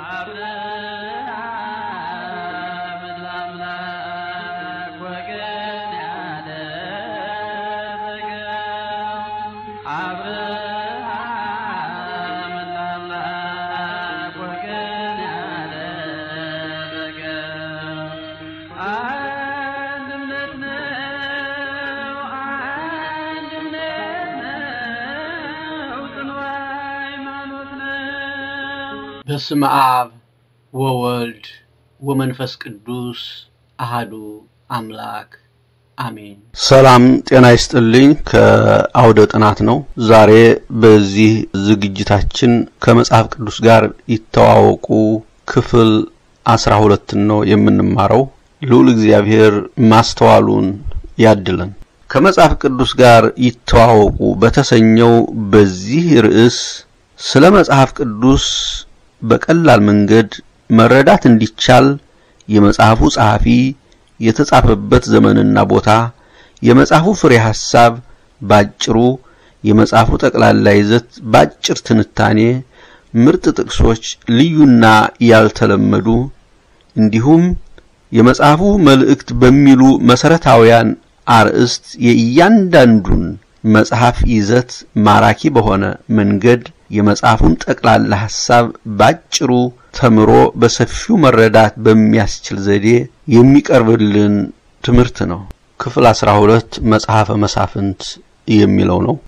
በስመ አብ ወወልድ ወመንፈስ ቅዱስ አሐዱ አምላክ አሜን። ሰላም ጤና ይስጥልኝ። ከአውደ ጥናት ነው። ዛሬ በዚህ ዝግጅታችን ከመጽሐፍ ቅዱስ ጋር ይተዋወቁ ክፍል 12 ነው የምንማረው። ልዑል እግዚአብሔር ማስተዋሉን ያድለን። ከመጽሐፍ ቅዱስ ጋር ይተዋወቁ በተሰኘው በዚህ ርዕስ ስለ መጽሐፍ ቅዱስ በቀላል መንገድ መረዳት እንዲቻል የመጽሐፉ ጸሐፊ የተጻፈበት ዘመንና ቦታ የመጽሐፉ ፍሬ ሐሳብ ባጭሩ የመጽሐፉ ጠቅላላ ይዘት ባጭር ትንታኔ ምርጥ ጥቅሶች ልዩና ያልተለመዱ እንዲሁም የመጽሐፉ መልእክት በሚሉ መሰረታዊያን አርዕስት የእያንዳንዱን መጽሐፍ ይዘት ማራኪ በሆነ መንገድ የመጽሐፉን ጠቅላላ ሐሳብ ባጭሩ ተምሮ በሰፊው መረዳት በሚያስችል ዘዴ የሚቀርብልን ትምህርት ነው። ክፍል 12 መጽሐፈ መሳፍንት የሚለው ነው።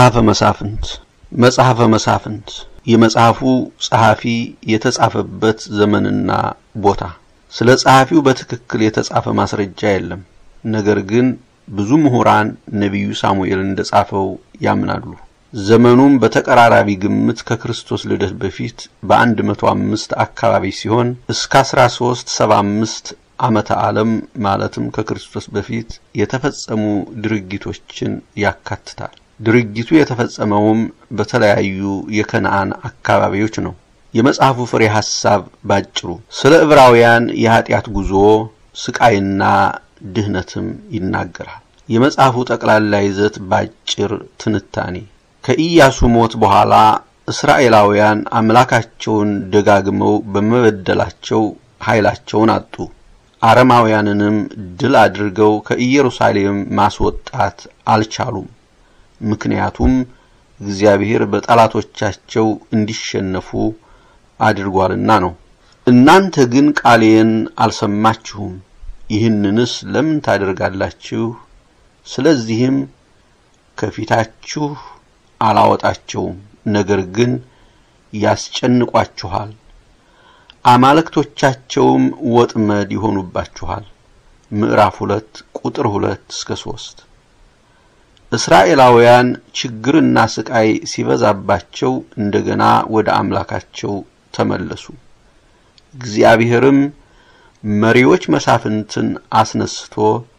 መጽሐፈ መሳፍንት የመጽሐፉ ጸሐፊ የተጻፈበት ዘመንና ቦታ። ስለ ጸሐፊው በትክክል የተጻፈ ማስረጃ የለም። ነገር ግን ብዙ ምሁራን ነብዩ ሳሙኤል እንደጻፈው ያምናሉ። ዘመኑም በተቀራራቢ ግምት ከክርስቶስ ልደት በፊት በ105 አካባቢ ሲሆን እስከ 1375 ዓመተ ዓለም ማለትም ከክርስቶስ በፊት የተፈጸሙ ድርጊቶችን ያካትታል። ድርጊቱ የተፈጸመውም በተለያዩ የከነዓን አካባቢዎች ነው። የመጽሐፉ ፍሬ ሐሳብ ባጭሩ ስለ ዕብራውያን የኃጢያት ጉዞ ስቃይና ድህነትም ይናገራል። የመጽሐፉ ጠቅላላ ይዘት ባጭር ትንታኔ ከኢያሱ ሞት በኋላ እስራኤላውያን አምላካቸውን ደጋግመው በመበደላቸው ኃይላቸውን አጡ። አረማውያንንም ድል አድርገው ከኢየሩሳሌም ማስወጣት አልቻሉም። ምክንያቱም እግዚአብሔር በጠላቶቻቸው እንዲሸነፉ አድርጓልና ነው። እናንተ ግን ቃሌን አልሰማችሁም፣ ይህንንስ ለምን ታደርጋላችሁ? ስለዚህም ከፊታችሁ አላወጣቸውም፣ ነገር ግን ያስጨንቋችኋል፣ አማልክቶቻቸውም ወጥመድ ይሆኑባችኋል። ምዕራፍ 2 ቁጥር 2 እስከ 3። እስራኤላውያን ችግርና ስቃይ ሲበዛባቸው እንደገና ወደ አምላካቸው ተመለሱ። እግዚአብሔርም መሪዎች መሳፍንትን አስነስቶ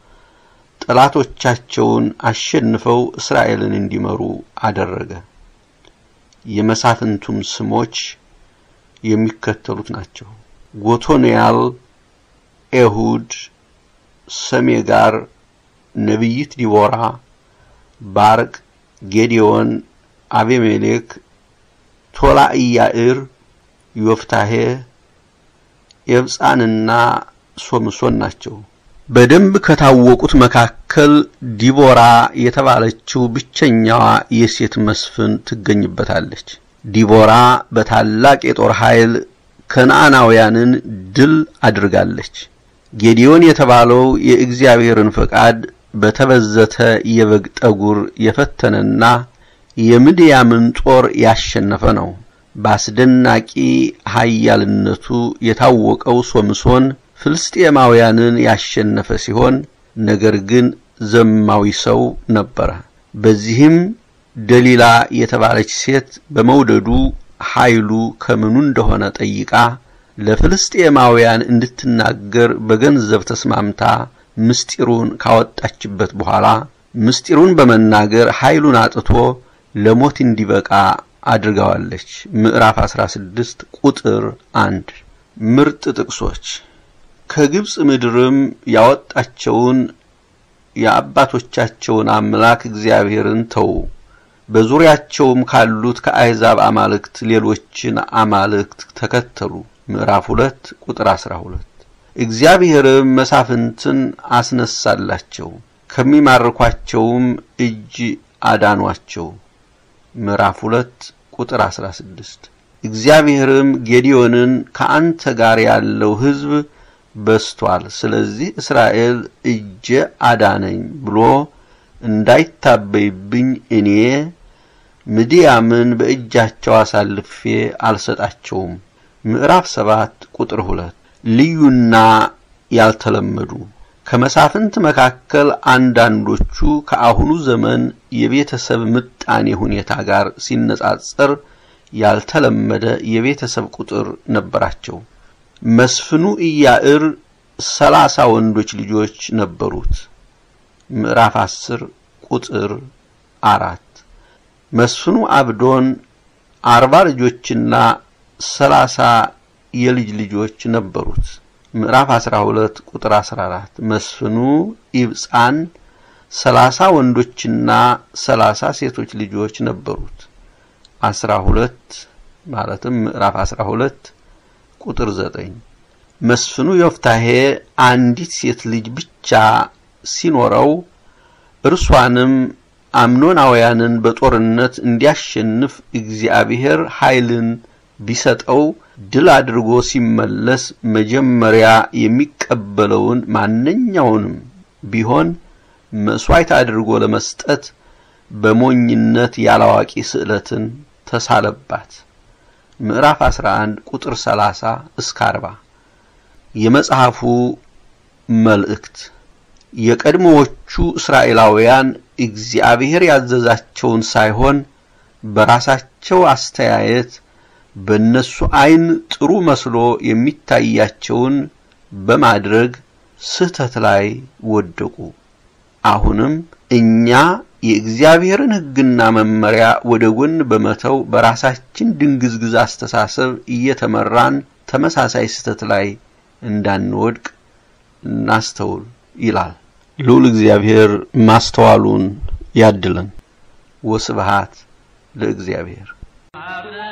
ጠላቶቻቸውን አሸንፈው እስራኤልን እንዲመሩ አደረገ። የመሳፍንቱም ስሞች የሚከተሉት ናቸው: ጎቶንያል፣ ኤሁድ፣ ሰሜጋር፣ ነብይት ዲቦራ፣ ባርቅ፣ ጌዲዮን፣ አቤሜሌክ፣ ቶላኢያዕር፣ ዮፍታሄ፣ ኤብጻንና ሶምሶን ናቸው። በደንብ ከታወቁት መካከል ዲቦራ የተባለችው ብቸኛዋ የሴት መስፍን ትገኝበታለች። ዲቦራ በታላቅ የጦር ኃይል ከነዓናውያንን ድል አድርጋለች። ጌዲዮን የተባለው የእግዚአብሔርን ፈቃድ በተበዘተ የበግ ጠጉር የፈተነና የምድያምን ጦር ያሸነፈ ነው። ባስደናቂ ኃያልነቱ የታወቀው ሶምሶን ፍልስጤማውያንን ያሸነፈ ሲሆን ነገር ግን ዘማዊ ሰው ነበር። በዚህም ደሊላ የተባለች ሴት በመውደዱ ኃይሉ ከምኑ እንደሆነ ጠይቃ ለፍልስጤማውያን እንድትናገር በገንዘብ ተስማምታ ምስጢሩን ካወጣችበት በኋላ ምስጢሩን በመናገር ኃይሉን አጥቶ ለሞት እንዲበቃ አድርጋዋለች። ምዕራፍ 16 ቁጥር 1። ምርጥ ጥቅሶች ከግብጽ ምድርም ያወጣቸውን የአባቶቻቸውን አምላክ እግዚአብሔርን ተው፣ በዙሪያቸውም ካሉት ከአሕዛብ አማልክት ሌሎችን አማልክት ተከተሉ። ምዕራፍ 2 ቁጥር 12 እግዚአብሔርም መሳፍንትን አስነሳላቸው ከሚማርኳቸውም እጅ አዳኗቸው ምዕራፍ 2 ቁጥር 16 እግዚአብሔርም ጌዲዮንን ከአንተ ጋር ያለው ሕዝብ በስቷል ስለዚህ እስራኤል እጅ አዳነኝ ብሎ እንዳይታበይብኝ እኔ ምድያምን በእጃቸው አሳልፌ አልሰጣቸውም ምዕራፍ 7 ቁጥር 2 ልዩና ያልተለመዱ ከመሳፍንት መካከል አንዳንዶቹ ከአሁኑ ዘመን የቤተሰብ ምጣኔ ሁኔታ ጋር ሲነጻጸር ያልተለመደ የቤተሰብ ቁጥር ነበራቸው መስፍኑ ኢያዕር 30 ወንዶች ልጆች ነበሩት ምዕራፍ 10 ቁጥር 4 መስፍኑ አብዶን 40 ልጆችና 30 የልጅ ልጆች ነበሩት ምዕራፍ 12 ቁጥር 14 መስፍኑ ኢብጻን 30 ወንዶችና 30 ሴቶች ልጆች ነበሩት 12 ማለትም ምዕራፍ 12 ቁጥር 9 መስፍኑ ዮፍታሔ አንዲት ሴት ልጅ ብቻ ሲኖረው እርሷንም አምኖናውያንን በጦርነት እንዲያሸንፍ እግዚአብሔር ኃይልን ቢሰጠው ድል አድርጎ ሲመለስ መጀመሪያ የሚቀበለውን ማንኛውንም ቢሆን መስዋዕት አድርጎ ለመስጠት በሞኝነት ያላዋቂ ስዕለትን ተሳለባት ምዕራፍ 11 ቁጥር 30 እስከ 40 የመጽሐፉ መልእክት የቀድሞዎቹ እስራኤላውያን እግዚአብሔር ያዘዛቸውን ሳይሆን በራሳቸው አስተያየት በእነሱ አይን ጥሩ መስሎ የሚታያቸውን በማድረግ ስህተት ላይ ወደቁ አሁንም እኛ የእግዚአብሔርን ሕግና መመሪያ ወደ ጎን በመተው በራሳችን ድንግዝግዝ አስተሳሰብ እየተመራን ተመሳሳይ ስህተት ላይ እንዳንወድቅ እናስተውል ይላል ልዑል እግዚአብሔር ማስተዋሉን ያድለን ወስብሐት ለእግዚአብሔር